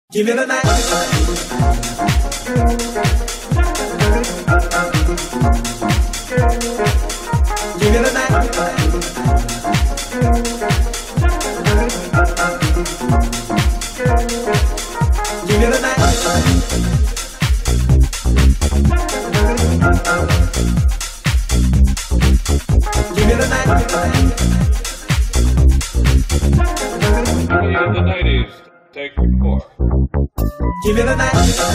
Give me the night. Give me the night. Give me the night. Give me the night. Of the 90s, take 4. Give me the night.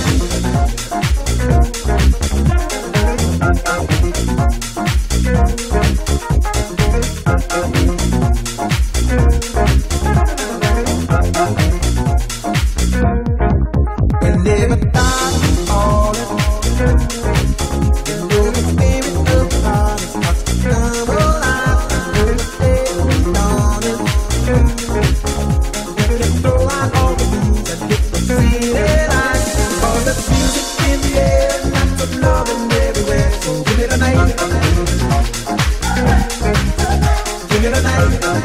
Whenever time is falling, you know the spirit of the party starts to come alive. When the day is dawning, you can throw out all the blues and hit the city lights. Cause there's music in the air and lots of loving everywhere. So give me the night. Give me the night.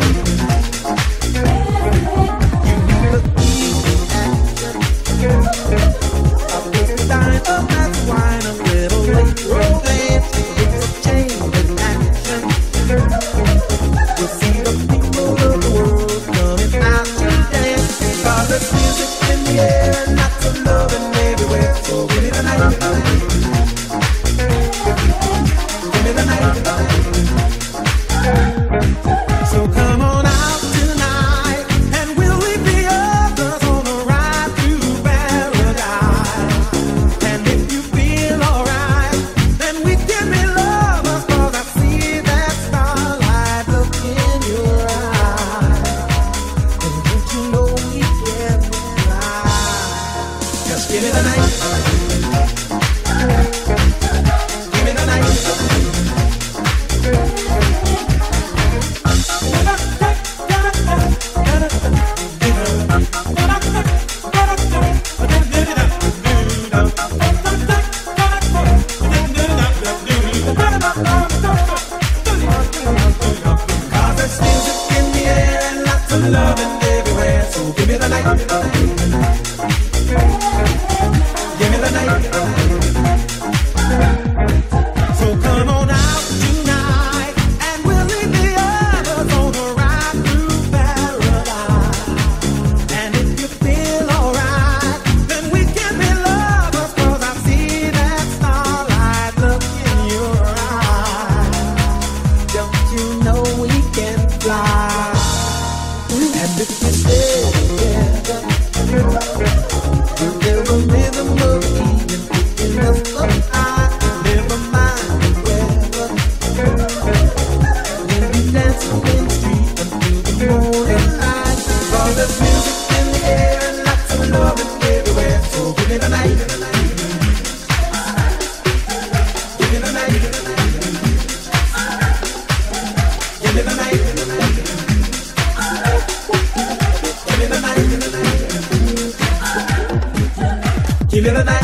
Give me the night.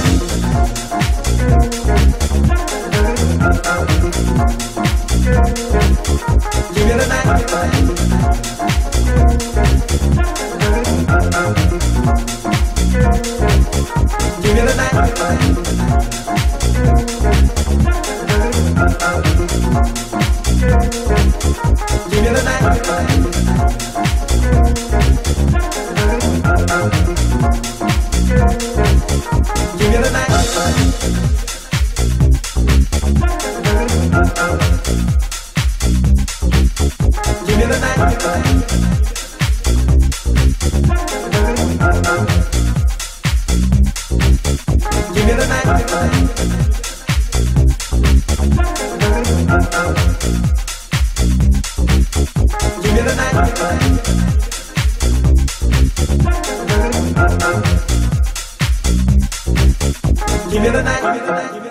Give me the night. Give me the night. Give me the night. Give me the night. Give me the night. Give me the night. Give me the night. Give me the night.